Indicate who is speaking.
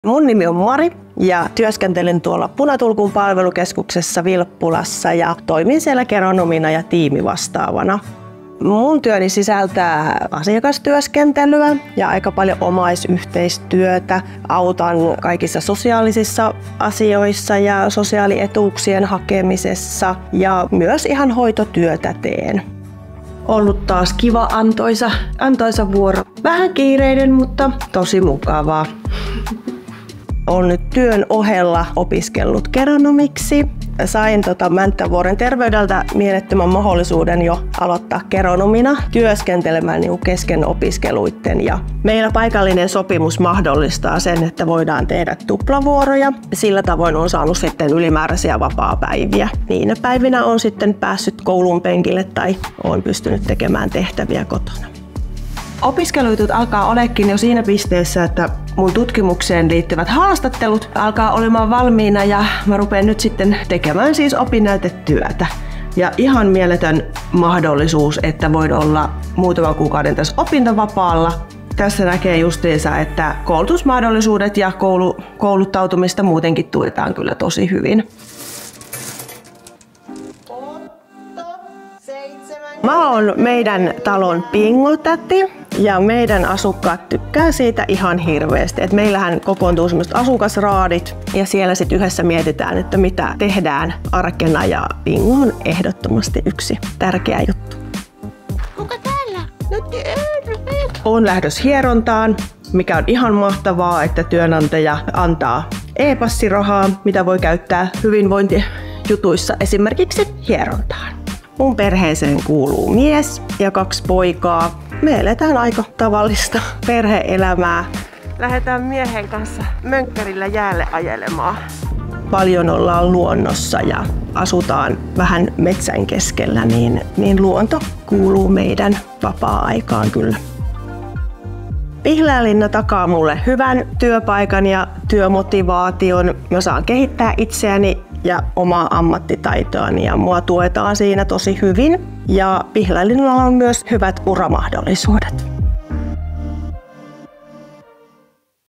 Speaker 1: Mun nimi on Mari ja työskentelen tuolla Punatulkun palvelukeskuksessa Vilppulassa ja toimin siellä geronomina ja tiimivastaavana. Mun työni sisältää asiakastyöskentelyä ja aika paljon omaisyhteistyötä. Autan kaikissa sosiaalisissa asioissa ja sosiaalietuuksien hakemisessa ja myös ihan hoitotyötä teen. Ollut taas kiva antoisa vuoro. Vähän kiireinen, mutta tosi mukavaa. Olen nyt työn ohella opiskellut geronomiksi. Sain Mänttävuoren terveydeltä mielettömän mahdollisuuden jo aloittaa geronomina työskentelemään kesken opiskeluitten. Ja meillä paikallinen sopimus mahdollistaa sen, että voidaan tehdä tuplavuoroja. Sillä tavoin on saanut sitten ylimääräisiä vapaapäiviä. Niinä päivinä on sitten päässyt koulun penkille tai on pystynyt tekemään tehtäviä kotona. Opiskelujutut alkaa olekin jo siinä pisteessä, että mun tutkimukseen liittyvät haastattelut alkaa olemaan valmiina ja mä rupean nyt sitten tekemään siis opinnäytetyötä. Ja ihan mieletön mahdollisuus, että voin olla muutaman kuukauden tässä opintovapaalla. Tässä näkee justiinsa, että koulutusmahdollisuudet ja kouluttautumista muutenkin tuetaan kyllä tosi hyvin. Mä oon meidän talon pingotäti ja meidän asukkaat tykkää siitä ihan hirveästi. Et meillähän kokoontuu semmoiset asukasraadit ja siellä sitten yhdessä mietitään, että mitä tehdään arkena ja pingo on ehdottomasti yksi tärkeä juttu.
Speaker 2: Kuka täällä?
Speaker 1: Oon lähdössä hierontaan, mikä on ihan mahtavaa, että työnantaja antaa e-passirahaa, mitä voi käyttää hyvinvointijutuissa esimerkiksi hierontaan. Mun perheeseen kuuluu mies ja 2 poikaa. Me eletään aika tavallista perhe-elämää. Lähdetään miehen kanssa mönkkärillä jäälle ajelemaan. Paljon ollaan luonnossa ja asutaan vähän metsän keskellä, niin luonto kuuluu meidän vapaa-aikaan kyllä. Pihlajalinna takaa mulle hyvän työpaikan ja työmotivaation. Mä saan kehittää itseäni ja omaa ammattitaitoani ja mua tuetaan siinä tosi hyvin. Ja Pihlajalinnalla on myös hyvät uramahdollisuudet.